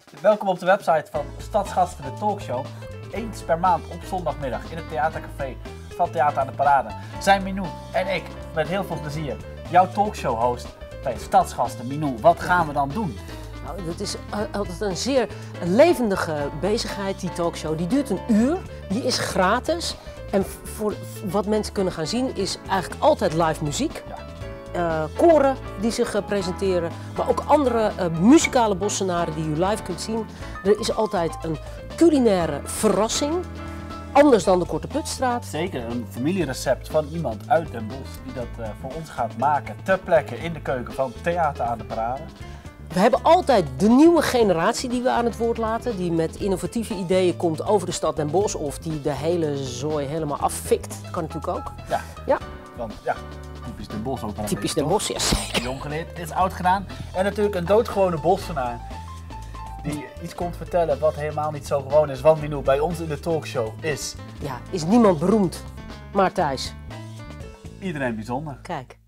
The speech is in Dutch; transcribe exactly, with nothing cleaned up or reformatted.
Welkom op de website van Stadsgasten de Talkshow. Eens per maand op zondagmiddag in het theatercafé van Theater aan de Parade zijn Minou en ik met heel veel plezier jouw talkshow-host bij Stadsgasten. Minou, wat gaan we dan doen? Nou, dat is altijd een zeer levendige bezigheid, die talkshow. Die duurt een uur, die is gratis. En voor wat mensen kunnen gaan zien is eigenlijk altijd live muziek. Ja. Uh, koren die zich uh, presenteren, maar ook andere uh, muzikale bossenaren die u live kunt zien. Er is altijd een culinaire verrassing, anders dan de Korte Putstraat. Zeker, een familierecept van iemand uit Den Bosch die dat uh, voor ons gaat maken ter plekke in de keuken van Theater aan de Parade. We hebben altijd de nieuwe generatie die we aan het woord laten, die met innovatieve ideeën komt over de stad Den Bosch of die de hele zooi helemaal affikt. Dat kan natuurlijk ook. Ja, ja. Want ja, typisch Den Bosch ook. Typisch Den Bosch, ja zeker. Jong geleerd, is oud gedaan. En natuurlijk een doodgewone bossenaar die iets komt vertellen wat helemaal niet zo gewoon is. Want Minou, bij ons in de talkshow is... Ja, is niemand beroemd, maar Thijs. Iedereen bijzonder. Kijk.